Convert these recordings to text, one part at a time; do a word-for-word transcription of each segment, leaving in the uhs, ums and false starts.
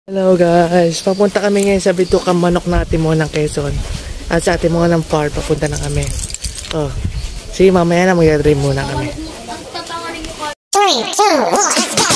Hello guys, papunta kami ngayon sa bitukan manok natin mo ng Quezon. At sa ating mga ng farm, papunta na kami. Oh, sige, mamaya na mag-drive muna kami. three, two, one, let's go!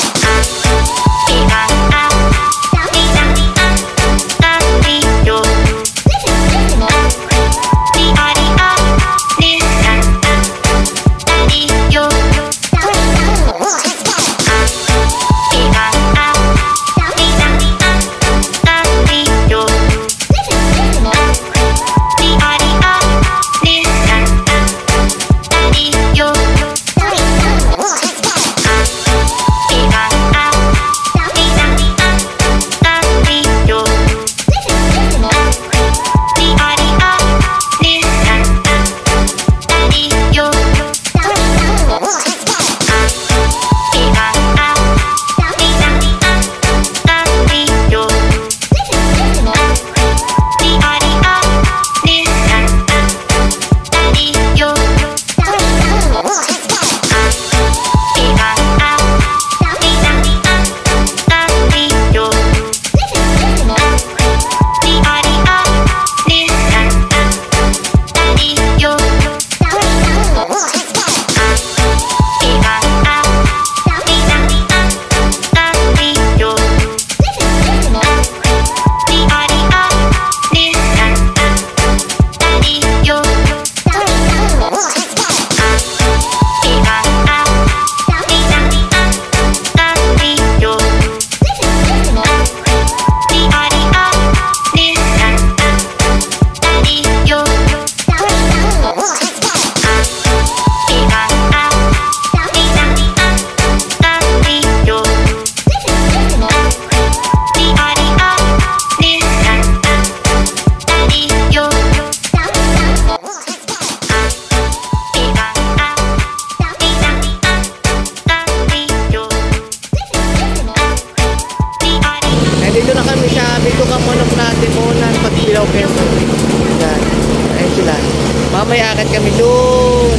Dito na kami sa bitukan manok natin muna ng Pag-ilaw Quezon. Yan. Ayun sila. Mamaya akit kami doon.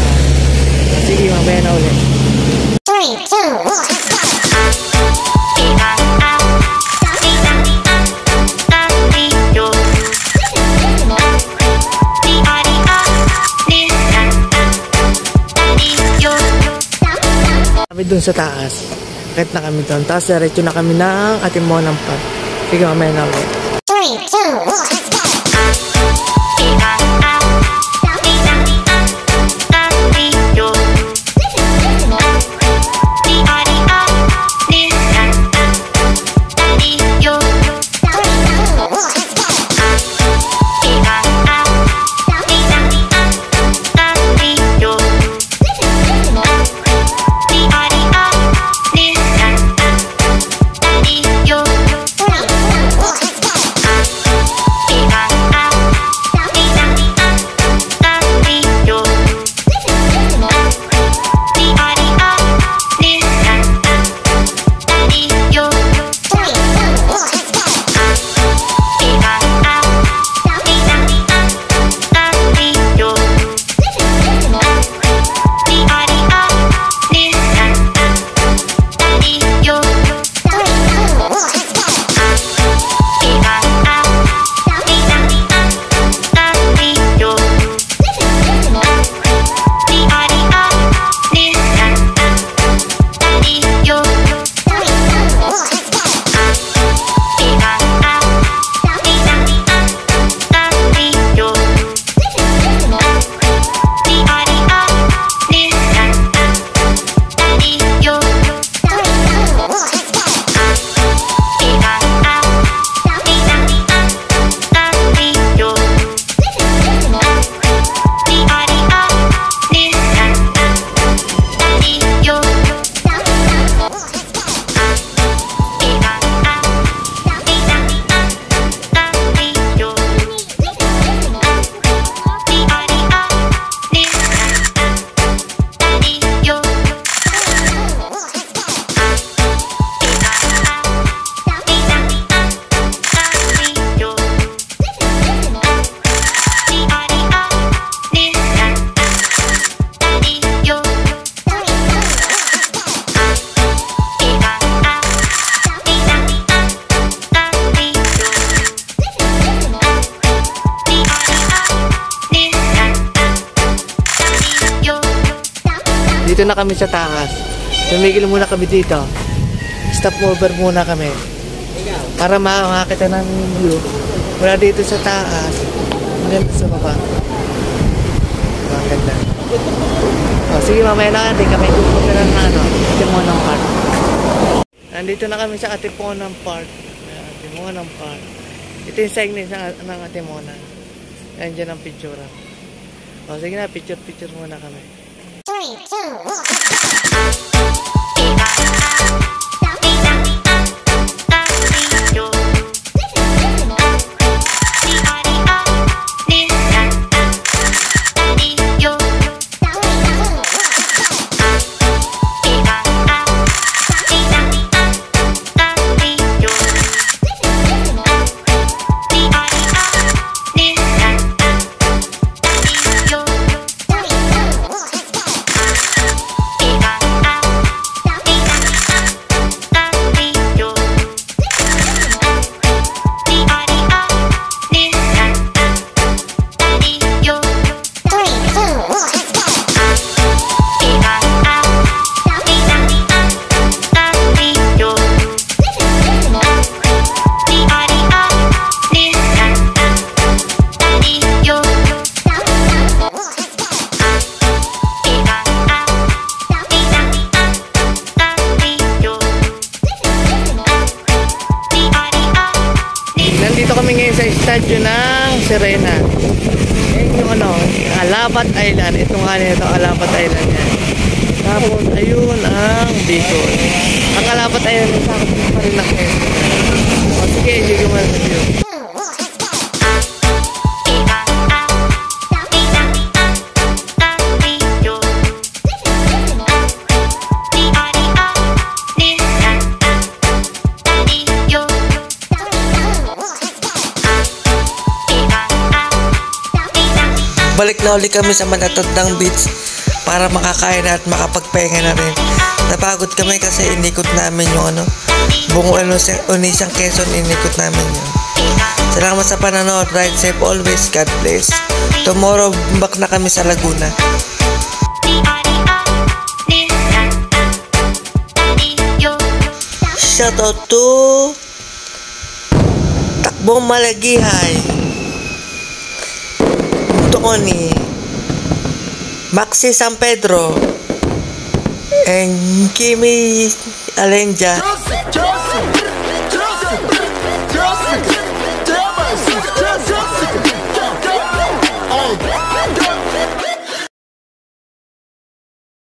Sige, mamaya na ulit. three, two, one, let's go! Kami doon sa taas. Kahit na kami doon. Tapos diretso na kami ng ating monang park. Sige, mamaya na ulit. three, two, one, let's go! Let's go! Dito na kami sa taas. Tumigil muna kami dito. Stop over muna kami. Para makakita ng view. Mula dito sa taas. Maganda sa baba. Maganda. O, sige, mamaya na natin kami pupunta na ng ano, Atimonang Park. Nandito na kami sa Atimonang Park. Atimonang Park. Ito yung segment ng Atimonang. Yan dyan ang picture. O, sige na, picture-picture muna kami. three, two, one. Nandito kami ngayon sa estadyo ng Serena. Yan yung ano, Alabat Island. Ito nga nito, Alabat Island yan. Tapos, ayun ang Bicol. Ang Alabat Island, sakot pa rin lang eh. O sige, sige mo sa view. Balik na uli kami sa Matatandang Beach para makakain at makapagpahinga na rin. Napagod kami kasi inikot namin yung ano, buong ano, Unisang Quezon, inikot namin yun. Salamat sa panonood. Ride safe always. God bless. Tomorrow, back na kami sa Laguna. Shoutout to Takbong Malagihay, Tony, Maxi San Pedro, and Kimi Alenja.